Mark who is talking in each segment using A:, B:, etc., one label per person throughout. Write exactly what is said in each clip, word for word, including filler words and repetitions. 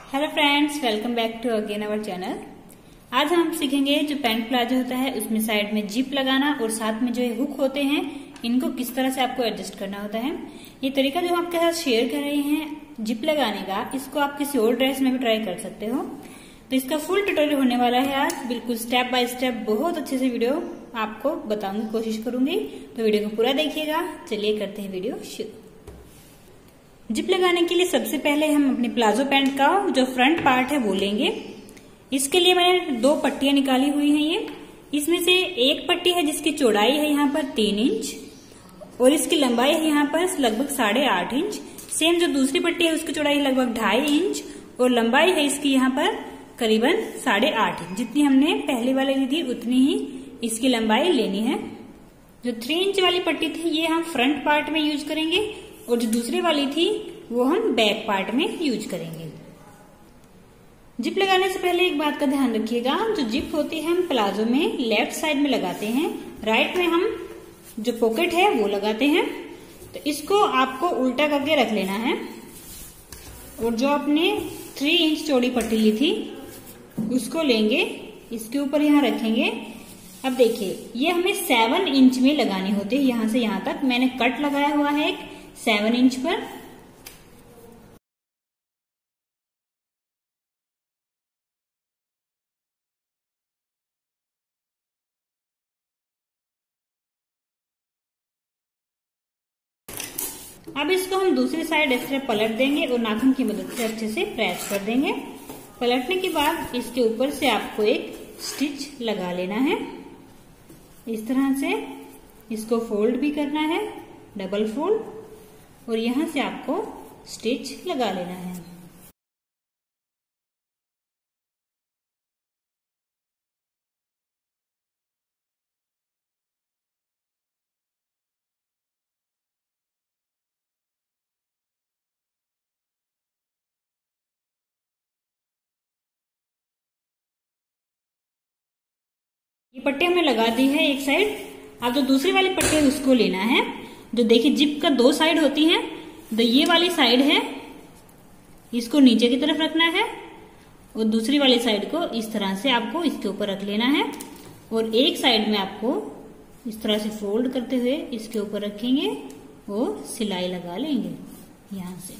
A: Hello friends, welcome back to again our channel. आज हम सीखेंगे जो पैंट प्लाजो होता है उसमें साइड में जिप लगाना और साथ में जो ये हुक होते हैं इनको किस तरह से आपको एडजस्ट करना होता है। ये तरीका जो हम आपके साथ शेयर कर रहे हैं जिप लगाने का, इसको आप किसी और ड्रेस में भी ट्राई कर सकते हो। तो इसका फुल ट्यूटोरियल होने वाला है आज, बिल्कुल स्टेप बाय स्टेप बहुत अच्छे से वीडियो आपको बताऊंगी, कोशिश करूंगी। तो वीडियो को पूरा देखिएगा। चलिए करते हैं वीडियो शुरू। जिप लगाने के लिए सबसे पहले हम अपने प्लाजो पैंट का जो फ्रंट पार्ट है वो लेंगे। इसके लिए मैंने दो पट्टियां निकाली हुई हैं। ये इसमें से एक पट्टी है जिसकी चौड़ाई है यहाँ पर तीन इंच और इसकी लंबाई है यहाँ पर लगभग साढ़े आठ इंच। सेम जो दूसरी पट्टी है उसकी चौड़ाई लगभग ढाई इंच और लंबाई है इसकी यहाँ पर करीबन साढ़े आठ इंच। जितनी हमने पहले वाले ली थी उतनी ही इसकी लंबाई लेनी है। जो थ्री इंच वाली पट्टी थी ये हम फ्रंट पार्ट में यूज करेंगे और जो दूसरी वाली थी वो हम बैक पार्ट में यूज करेंगे। जिप लगाने से पहले एक बात का ध्यान रखिएगा, जो जिप होती है हम प्लाजो में लेफ्ट साइड में लगाते हैं, राइट में हम जो पॉकेट है वो लगाते हैं। तो इसको आपको उल्टा करके रख लेना है और जो आपने थ्री इंच चौड़ी पट्टी ली थी उसको लेंगे, इसके ऊपर यहाँ रखेंगे। अब देखिए ये हमें सेवन इंच में लगानी होती है, यहां से यहां तक। मैंने कट लगाया हुआ है एक सेवन इंच पर। अब इसको हम दूसरी साइड इस तरह पलट देंगे और नाखून की मदद से अच्छे से प्रेस कर देंगे। पलटने के बाद इसके ऊपर से आपको एक स्टिच लगा लेना है। इस तरह से इसको फोल्ड भी करना है, डबल फोल्ड, और यहां से आपको स्टिच लगा लेना है। ये पट्टी हमने लगा दी है एक साइड। अब जो दूसरी वाली पट्टी है उसको लेना है। जो देखिए जिप का दो साइड होती है, तो ये वाली साइड है इसको नीचे की तरफ रखना है और दूसरी वाली साइड को इस तरह से आपको इसके ऊपर रख लेना है और एक साइड में आपको इस तरह से फोल्ड करते हुए इसके ऊपर रखेंगे और सिलाई लगा लेंगे यहां से।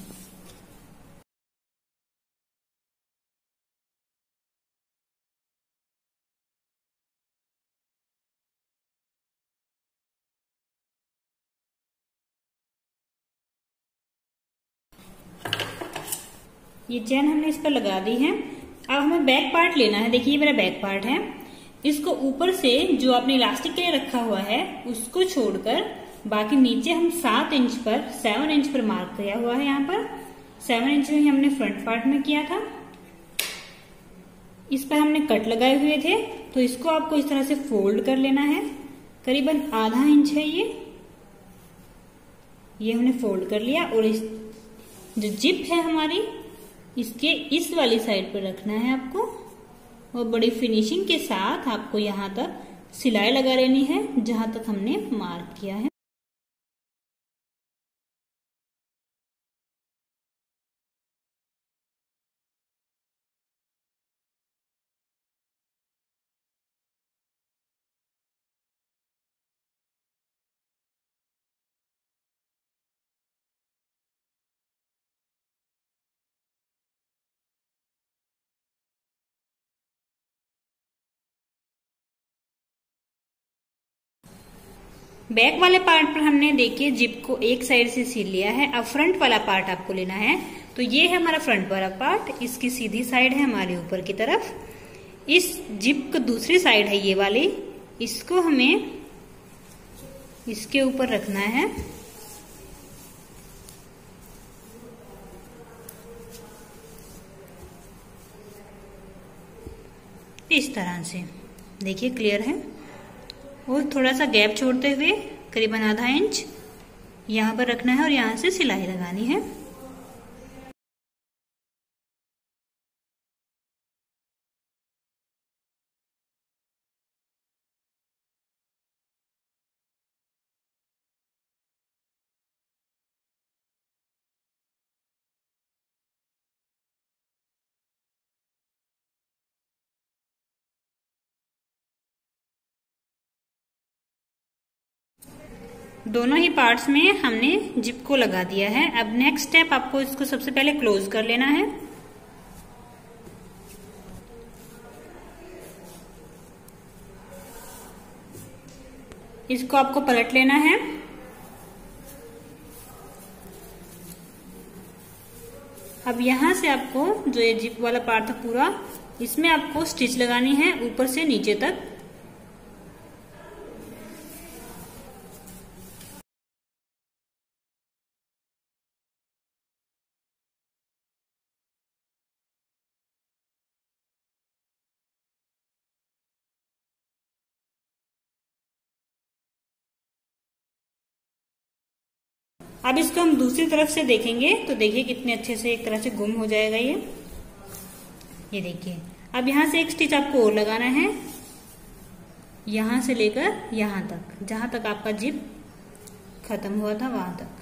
A: ये चेन हमने इस पर लगा दी है। अब हमें बैक पार्ट लेना है। देखिए ये मेरा बैक पार्ट है। इसको ऊपर से जो आपने इलास्टिक के लिए रखा हुआ है उसको छोड़कर बाकी नीचे हम सात इंच पर सेवन इंच पर मार्क किया हुआ है। यहाँ पर सेवन इंच में ही हमने फ्रंट पार्ट में किया था। इस पर हमने कट लगाए हुए थे, तो इसको आपको इस तरह से फोल्ड कर लेना है। करीबन आधा इंच है ये ये हमने फोल्ड कर लिया और इस जो जिप है हमारी इसके इस वाली साइड पर रखना है आपको और बड़ी फिनिशिंग के साथ आपको यहां तक सिलाई लगा लेनी है जहां तक हमने मार्क किया है। बैक वाले पार्ट पर हमने देखिए जिप को एक साइड से सिल लिया है। अब फ्रंट वाला पार्ट आपको लेना है। तो ये है हमारा फ्रंट वाला पार्ट, इसकी सीधी साइड है हमारे ऊपर की तरफ। इस जिप का दूसरी साइड है ये वाली, इसको हमें इसके ऊपर रखना है। इस तरह से देखिए क्लियर है। और थोड़ा सा गैप छोड़ते हुए करीबन आधा इंच यहाँ पर रखना है और यहाँ से सिलाई लगानी है। दोनों ही पार्ट्स में हमने जिप को लगा दिया है। अब नेक्स्ट स्टेप आपको इसको सबसे पहले क्लोज कर लेना है। इसको आपको पलट लेना है। अब यहां से आपको जो ये जिप वाला पार्ट था पूरा, इसमें आपको स्टिच लगानी है ऊपर से नीचे तक। अब इसको हम दूसरी तरफ से देखेंगे तो देखिए कितने अच्छे से एक तरह से गुम हो जाएगा ये ये देखिए। अब यहां से एक स्टिच आपको और लगाना है, यहां से लेकर यहां तक, जहां तक आपका जिप खत्म हुआ था वहां तक।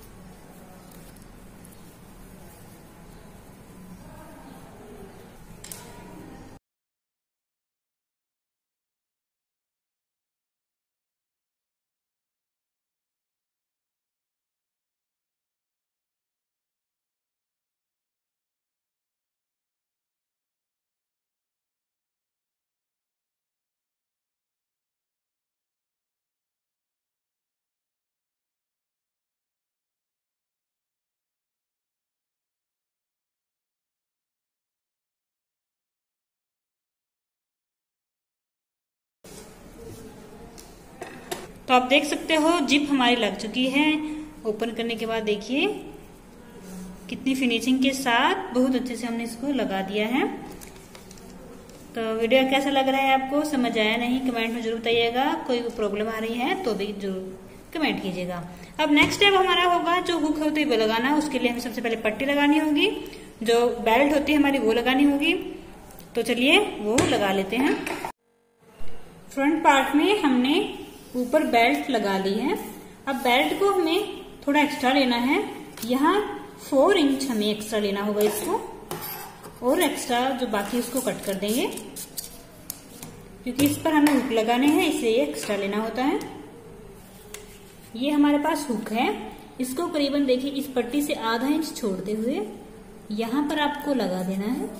A: तो आप देख सकते हो जिप हमारी लग चुकी है। ओपन करने के बाद देखिए कितनी फिनिशिंग के साथ बहुत अच्छे से हमने इसको लगा दिया है। तो वीडियो कैसा लग रहा है आपको, समझ आया नहीं, कमेंट में जरूर बताइएगा। कोई प्रॉब्लम आ रही है तो भी जरूर कमेंट कीजिएगा। अब नेक्स्ट स्टेप हमारा होगा जो हुक होती है वो लगाना। उसके लिए हमें सबसे पहले पट्टी लगानी होगी, जो बेल्ट होती है हमारी वो लगानी होगी। तो चलिए वो लगा लेते हैं। फ्रंट पार्ट में हमने ऊपर बेल्ट लगा ली है। अब बेल्ट को हमें थोड़ा एक्स्ट्रा लेना है, यहाँ फोर इंच हमें एक्स्ट्रा लेना होगा इसको, और एक्स्ट्रा जो बाकी उसको कट कर देंगे, क्योंकि इस पर हमें हुक लगाने हैं इसलिए ये एक्स्ट्रा लेना होता है। ये हमारे पास हुक है, इसको करीबन देखिए इस पट्टी से आधा इंच छोड़ते हुए यहां पर आपको लगा देना है।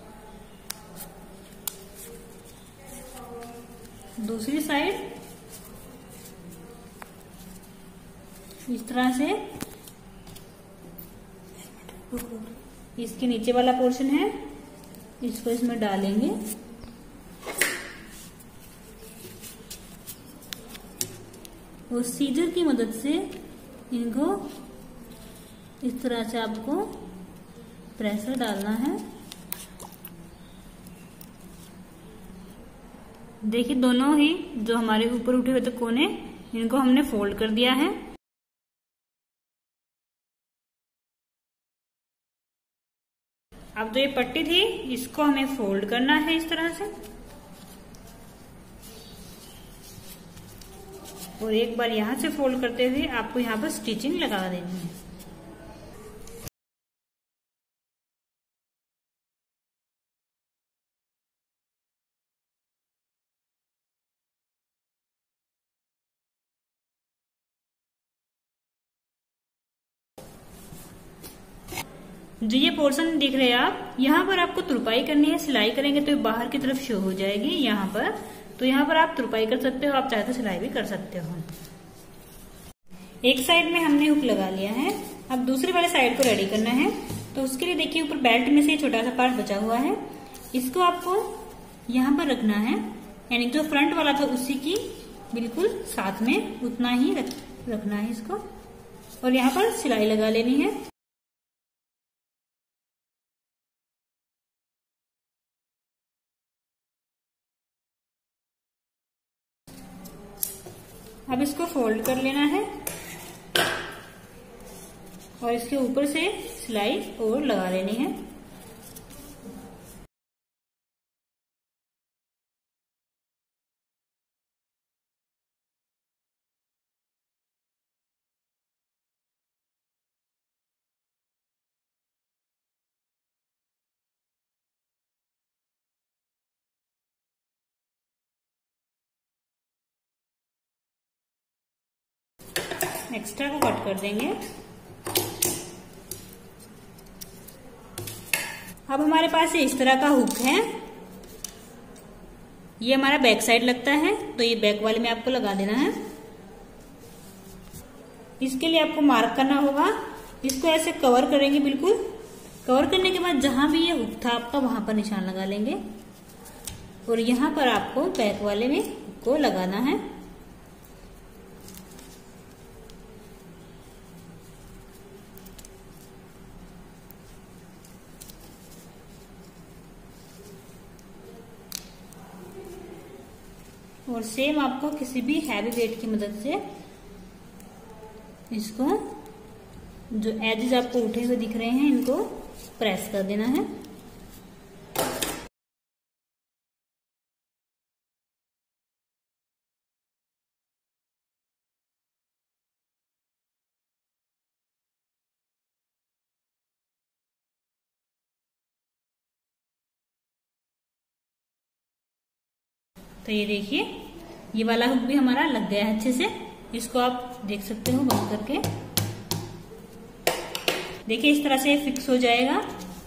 A: दूसरी साइड इस तरह से, इसके नीचे वाला पोर्शन है इसको इसमें डालेंगे और सीजर की मदद से इनको इस तरह से आपको प्रेशर डालना है। देखिए दोनों ही जो हमारे ऊपर उठे हुए थे कोने, इनको हमने फोल्ड कर दिया है। अब जो ये पट्टी थी इसको हमें फोल्ड करना है इस तरह से, और एक बार यहां से फोल्ड करते हुए आपको यहां पर स्टिचिंग लगा देनी है। जो ये पोर्शन देख रहे हैं आप, यहाँ पर आपको तुरपाई करनी है। सिलाई करेंगे तो बाहर की तरफ शो हो जाएगी यहाँ पर, तो यहाँ पर आप तुरपाई कर सकते हो, आप चाहे तो सिलाई भी कर सकते हो। एक साइड में हमने हुक लगा लिया है, अब दूसरी वाले साइड को रेडी करना है। तो उसके लिए देखिए ऊपर बेल्ट में से छोटा सा पार्ट बचा हुआ है, इसको आपको यहाँ पर रखना है, यानी जो फ्रंट वाला था उसी की बिल्कुल साथ में उतना ही रख, रखना है इसको, और यहाँ पर सिलाई लगा लेनी है। अब इसको फोल्ड कर लेना है और इसके ऊपर से सिलाई और लगा लेनी है। एक्स्ट्रा को कट कर देंगे। अब हमारे पास इस तरह का हुक है, ये हमारा बैक साइड लगता है, तो ये बैक वाले में आपको लगा देना है। इसके लिए आपको मार्क करना होगा, इसको ऐसे कवर करेंगे, बिल्कुल कवर करने के बाद जहां भी ये हुक था आपका वहां पर निशान लगा लेंगे और यहां पर आपको बैक वाले में को लगाना है। और सेम आपको किसी भी हैवी वेट की मदद से इसको जो एजेस आपको उठे हुए दिख रहे हैं इनको प्रेस कर देना है। तो ये देखिए ये वाला हुक भी हमारा लग गया है अच्छे से, इसको आप देख सकते हो बंद करके। देखिए इस तरह से फिक्स हो जाएगा।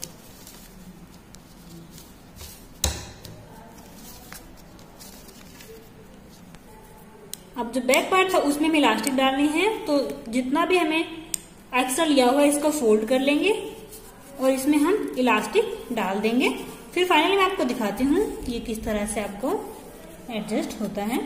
A: अब जो बैक पार्ट था उसमें हमें इलास्टिक डालनी है, तो जितना भी हमें एक्स्ट्रा लिया हुआ है इसको फोल्ड कर लेंगे और इसमें हम इलास्टिक डाल देंगे। फिर फाइनली मैं आपको दिखाती हूँ ये किस तरह से आपको एडजस्ट होता है।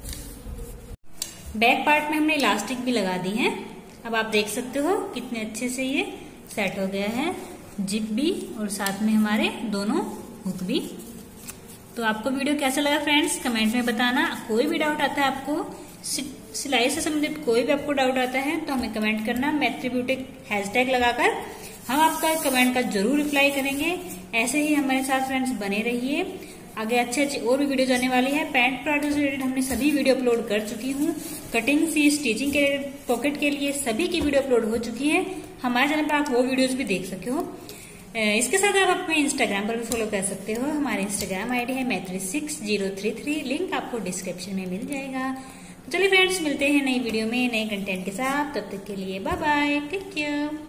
A: बैक पार्ट में हमने इलास्टिक भी लगा दी है। अब आप देख सकते हो कितने अच्छे से ये सेट हो गया है, जिप भी और साथ में हमारे दोनों हुक भी। तो आपको वीडियो कैसा लगा फ्रेंड्स कमेंट में बताना। कोई भी डाउट आता है आपको, सिलाई से संबंधित कोई भी आपको डाउट आता है तो हमें कमेंट करना, मैत्री ब्यूटी हैशटैग लगाकर हम आपका कमेंट का जरूर रिप्लाई करेंगे। ऐसे ही हमारे साथ फ्रेंड्स बने रहिए, आगे अच्छे अच्छे और भी वीडियो आने वाली है। पैंट प्लाजो से रिलेटेड हमने सभी वीडियो अपलोड कर चुकी हूँ, कटिंग सी स्टिचिंग के पॉकेट के लिए सभी की वीडियो अपलोड हो चुकी है। हमारे चैनल पर आप वो वीडियोस भी देख सके हो। इसके साथ आप अपने इंस्टाग्राम पर भी फॉलो कर सकते हो। हमारे इंस्टाग्राम आईडी है Maitri six zero three three, link आपको डिस्क्रिप्शन में मिल जाएगा। तो चलिए फ्रेंड्स मिलते हैं नई वीडियो में नए कंटेंट के साथ, तब तक के लिए बाय बाय, टेक केयर।